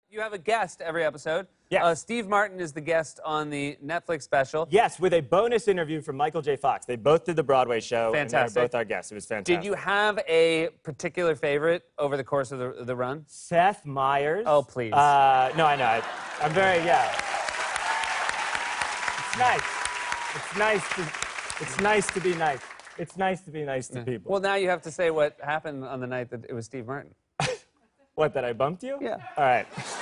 You have a guest every episode. Yes. Steve Martin is the guest on the Netflix special. Yes, with a bonus interview from Michael J. Fox. They both did the Broadway show. Fantastic. And they're both our guests. It was fantastic. Did you have a particular favorite over the course of the run? Seth Meyers. Oh, please. No, I know. I'm very, yeah. It's nice. It's nice to be nice. It's nice to be nice to people. Well, now you have to say what happened on the night that it was Steve Martin. What, that I bumped you? Yeah. All right.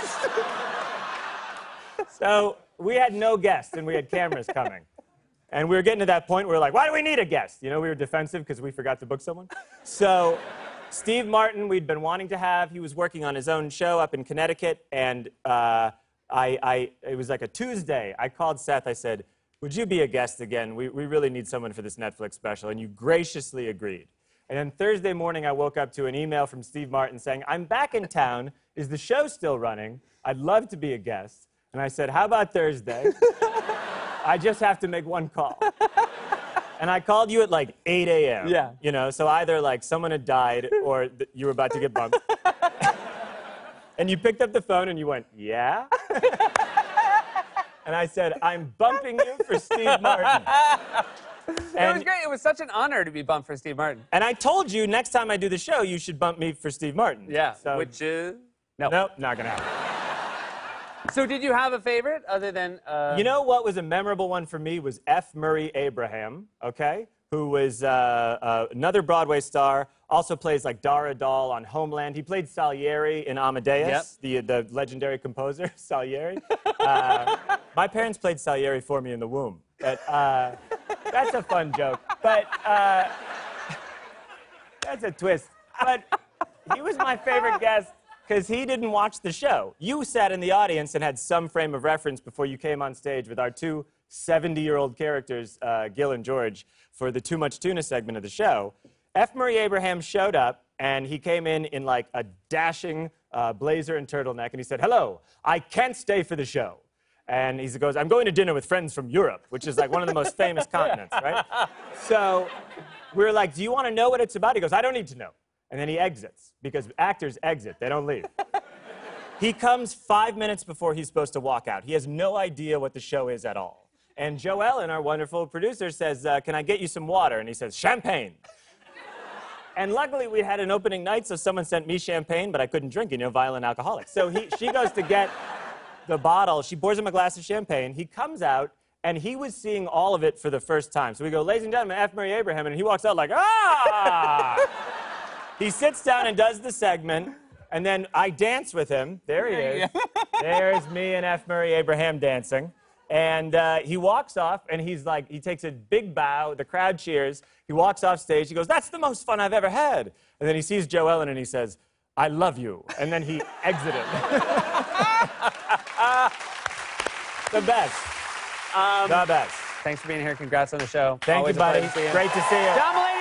So we had no guests, and we had cameras coming. And we were getting to that point where we were like, why do we need a guest? You know, we were defensive because we forgot to book someone. So Steve Martin, we'd been wanting to have. He was working on his own show up in Connecticut, and it was like a Tuesday. I called Seth. I said, would you be a guest again? We really need someone for this Netflix special. And you graciously agreed. And then Thursday morning, I woke up to an email from Steve Martin saying, I'm back in town. Is the show still running? I'd love to be a guest. And I said, how about Thursday? I just have to make one call. And I called you at like 8 a.m. Yeah. You know, so either like someone had died or you were about to get bumped. And you picked up the phone and you went, yeah? And I said, I'm bumping you for Steve Martin. It was great. It was such an honor to be bumped for Steve Martin. And I told you next time I do the show, you should bump me for Steve Martin. Yeah, So, which is... No. Nope, not gonna happen. So did you have a favorite other than... You know what was a memorable one for me was F. Murray Abraham, okay? Who was another Broadway star, also plays like Dara Doll on Homeland. He played Salieri in Amadeus, the legendary composer, Salieri. My parents played Salieri for me in the womb. But, that's a fun joke. But that's a twist. But he was my favorite guest because he didn't watch the show. You sat in the audience and had some frame of reference before you came on stage with our two 70-year-old characters, Gil and George, for the Too Much Tuna segment of the show. F. Murray Abraham showed up, and he came in like a dashing blazer and turtleneck, and he said, hello, I can't stay for the show. And he goes, I'm going to dinner with friends from Europe, which is like one of the most famous continents, right? So we were like, do you want to know what it's about? He goes, I don't need to know. And then he exits, because actors exit. They don't leave. He comes 5 minutes before he's supposed to walk out. He has no idea what the show is at all. And Joe Ellen, our wonderful producer, says, can I get you some water? And he says, champagne. And luckily, we had an opening night, so someone sent me champagne, but I couldn't drink, you know, violent alcoholic. So she goes to get the bottle. She pours him a glass of champagne. He comes out, and he was seeing all of it for the first time. So we go, ladies and gentlemen, F. Murray Abraham, and he walks out like, ah! He sits down and does the segment, and then I dance with him. There he is. There's me and F. Murray Abraham dancing. And he walks off, and he's like, he takes a big bow. The crowd cheers. He walks off stage. He goes, that's the most fun I've ever had. And then he sees Joe Ellen, and he says, I love you. And then he exited. The best. The best. Thanks for being here. Congrats on the show. Thank Always you, buddy. a pleasure to see you. Great to see you. John Mulaney!